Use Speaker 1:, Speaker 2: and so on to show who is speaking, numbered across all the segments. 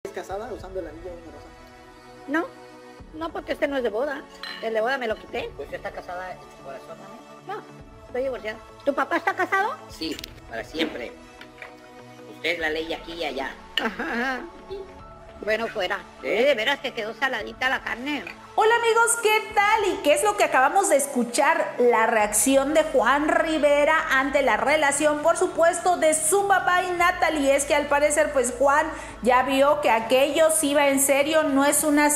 Speaker 1: casada usando el anillo de una rosa?
Speaker 2: No, no, porque este no es de boda. El de boda me lo quité.
Speaker 3: ¿Usted está casada en su corazón también?
Speaker 2: No, estoy divorciada. ¿Tu papá está casado?
Speaker 3: Sí, para siempre. Usted es la ley aquí y allá.
Speaker 2: Ajá. Bueno, fuera. De veras que quedó saladita la carne.
Speaker 4: Hola amigos, ¿qué tal? ¿Y qué es lo que acabamos de escuchar? La reacción de Juan Rivera ante la relación, por supuesto, de su papá y Natalie. Es que al parecer, pues Juan ya vio que aquello sí va en serio, no es una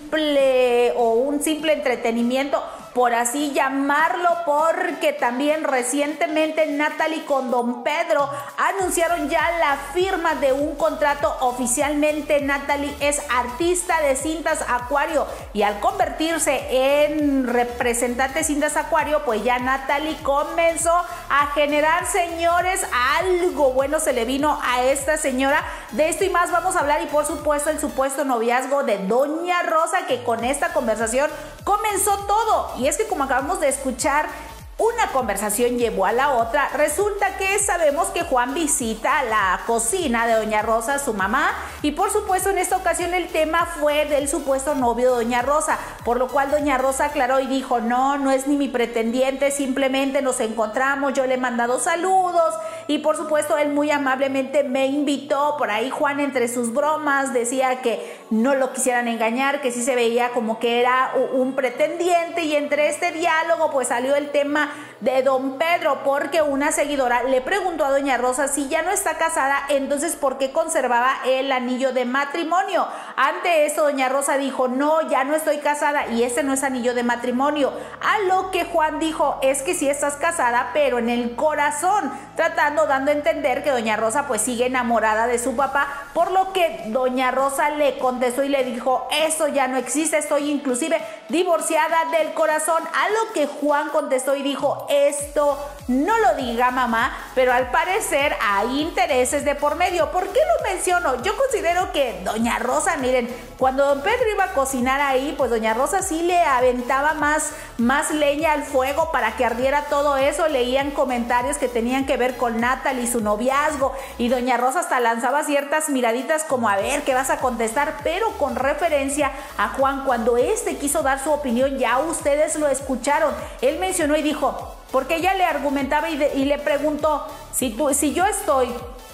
Speaker 4: simple o un simple entretenimiento, por así llamarlo, porque también recientemente Natalie con Don Pedro anunciaron ya la firma de un contrato. Oficialmente Natalie es artista de cintas Acuario y al convertirse en representante de cintas Acuario, pues ya Natalie comenzó a generar, señores, algo bueno se le vino a esta señora. De esto y más vamos a hablar, y por supuesto el supuesto noviazgo de Doña Rosa, que con esta conversación comenzó todo. Y es que, como acabamos de escuchar, una conversación llevó a la otra. Resulta que sabemos que Juan visita la cocina de Doña Rosa, su mamá, y por supuesto en esta ocasión el tema fue del supuesto novio de Doña Rosa, por lo cual Doña Rosa aclaró y dijo: no, no es ni mi pretendiente, simplemente nos encontramos, yo le he mandado saludos y por supuesto él muy amablemente me invitó. Por ahí Juan, entre sus bromas, decía que no lo quisieran engañar, que sí se veía como que era un pretendiente, y entre este diálogo pues salió el tema de Don Pedro, porque una seguidora le preguntó a Doña Rosa si ya no está casada, entonces ¿por qué conservaba el anillo de matrimonio? Ante eso Doña Rosa dijo: no, ya no estoy casada y ese no es anillo de matrimonio. A lo que Juan dijo: es que sí estás casada, pero en el corazón, dando a entender que Doña Rosa pues sigue enamorada de su papá, por lo que Doña Rosa le contestó y le dijo: eso ya no existe, estoy inclusive divorciada del corazón. A lo que Juan contestó y dijo: esto no lo diga mamá, pero al parecer hay intereses de por medio. ¿Por qué lo menciono? Yo considero que Doña Rosa, miren, cuando Don Pedro iba a cocinar ahí, pues Doña Rosa sí le aventaba más leña al fuego para que ardiera todo eso. Leían comentarios que tenían que ver con Natalie y su noviazgo, y Doña Rosa hasta lanzaba ciertas miraditas como: a ver, ¿qué vas a contestar? Pero con referencia a Juan, cuando este quiso dar su opinión, ya ustedes lo escucharon. Él mencionó y dijo, porque ella le argumentaba y le preguntó: si yo estoy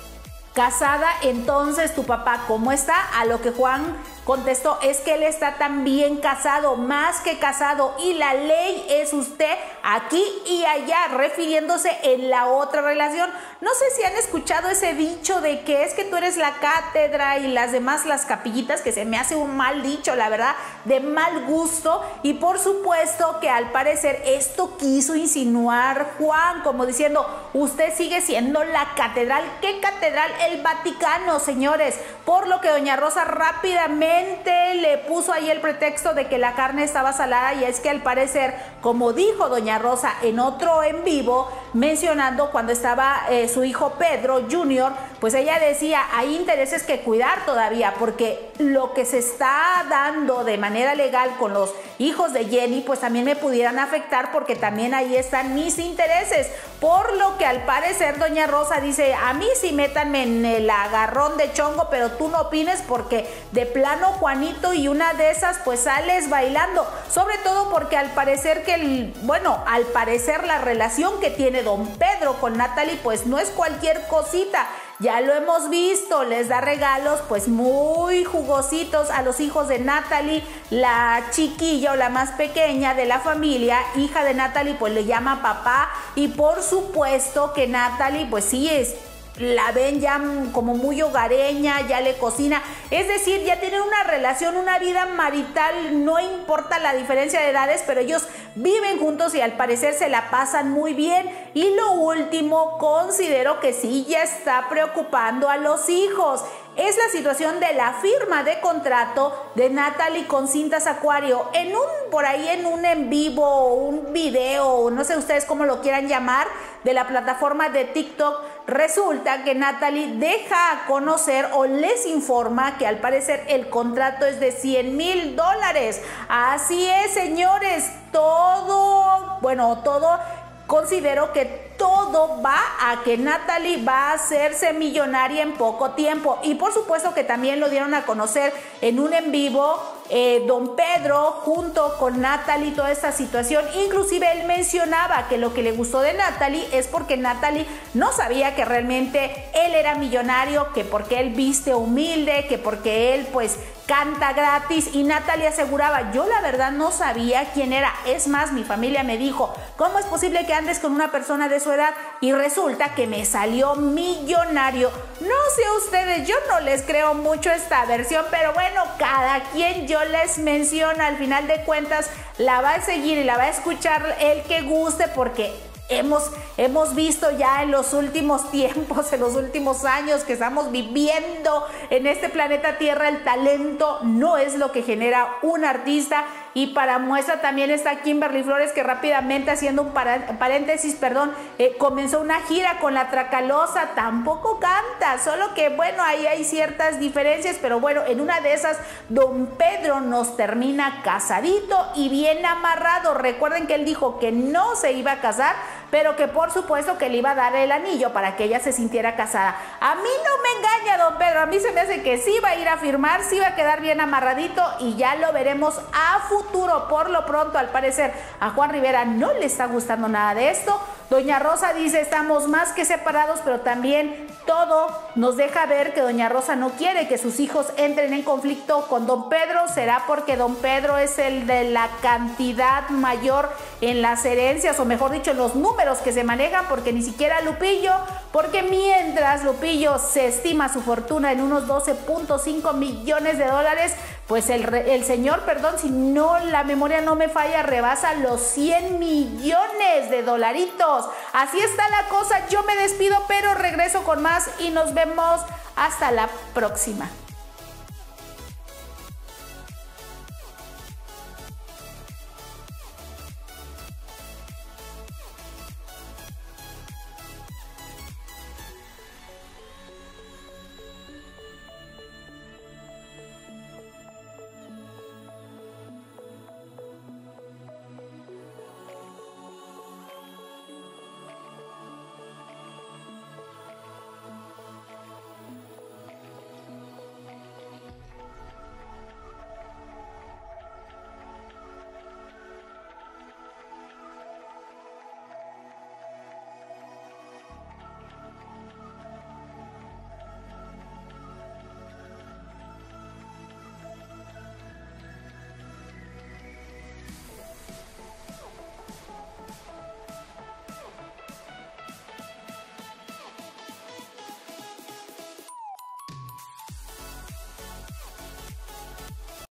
Speaker 4: casada, entonces tu papá ¿cómo está? A lo que Juan contestó: es que él está también casado, más que casado, y la ley es usted aquí y allá, refiriéndose en la otra relación. No sé si han escuchado ese dicho de que es que tú eres la cátedra y las demás las capillitas, que se me hace un mal dicho, la verdad, de mal gusto. Y por supuesto que al parecer esto quiso insinuar Juan, como diciendo: usted sigue siendo la catedral. ¿Qué catedral? El Vaticano, señores. Por lo que Doña Rosa rápidamente le puso ahí el pretexto de que la carne estaba salada, y es que al parecer, como dijo Doña Rosa en otro en vivo, mencionando cuando estaba su hijo Pedro Jr., pues ella decía: hay intereses que cuidar todavía, porque lo que se está dando de manera legal con los hijos de Jenny, pues también me pudieran afectar, porque también ahí están mis intereses. Por lo que al parecer Doña Rosa dice: a mí sí métanme en el agarrón de chongo, pero tú no opines, porque de plano Juanito y una de esas pues sales bailando. Sobre todo porque al parecer al parecer la relación que tiene Don Pedro con Natalie pues no es cualquier cosita. Ya lo hemos visto, les da regalos pues muy jugositos a los hijos de Natalie. La chiquilla o la más pequeña de la familia, hija de Natalie, pues le llama papá, y por supuesto que Natalie pues sí la ven ya como muy hogareña, ya le cocina, es decir, ya tienen una relación, una vida marital, no importa la diferencia de edades, pero ellos viven juntos y al parecer se la pasan muy bien. Y lo último, considero que sí ya está preocupando a los hijos, es la situación de la firma de contrato de Natalie con Cintas Acuario. Por ahí en un en vivo, un video, no sé ustedes cómo lo quieran llamar, de la plataforma de TikTok, resulta que Natalie deja a conocer o les informa que al parecer el contrato es de $100,000. Así es, señores, todo considero que todo va a que Natalie va a hacerse millonaria en poco tiempo. Y por supuesto que también lo dieron a conocer en un en vivo don Pedro junto con Natalie, toda esta situación. Inclusive él mencionaba que lo que le gustó de Natalie es porque Natalie no sabía que realmente él era millonario, que porque él viste humilde, que porque él pues canta gratis, y Natalie aseguraba, yo la verdad no sabía quién era. Es más, mi familia me dijo, ¿cómo es posible que andes con una persona de su edad? Y resulta que me salió millonario. No sé ustedes, yo no les creo mucho esta versión, pero bueno, cada quien, yo les menciono, al final de cuentas la va a seguir y la va a escuchar el que guste, porque hemos visto ya en los últimos tiempos, en los últimos años que estamos viviendo en este planeta Tierra, el talento no es lo que genera un artista. Y para muestra también está Kimberly Flores, que rápidamente, haciendo un paréntesis, comenzó una gira con La Tracalosa. Tampoco canta, solo que bueno, ahí hay ciertas diferencias, pero bueno, en una de esas don Pedro nos termina casadito y bien amarrado. Recuerden que él dijo que no se iba a casar, pero que por supuesto que le iba a dar el anillo para que ella se sintiera casada. A mí no me engaña don Pedro, a mí se me hace que sí va a ir a firmar, sí va a quedar bien amarradito y ya lo veremos a futuro. Por lo pronto, al parecer, a Juan Rivera no le está gustando nada de esto. Doña Rosa dice, estamos más que separados, pero también todo nos deja ver que doña Rosa no quiere que sus hijos entren en conflicto con don Pedro. ¿Será porque don Pedro es el de la cantidad mayor en las herencias, o mejor dicho, en los números que se manejan? Porque ni siquiera Lupillo, porque mientras Lupillo se estima su fortuna en unos 12.5 millones de dólares, pues el señor, si no la memoria no me falla, rebasa los 100 millones de dolaritos. Así está la cosa, yo me despido, pero regreso con más y nos vemos hasta la próxima.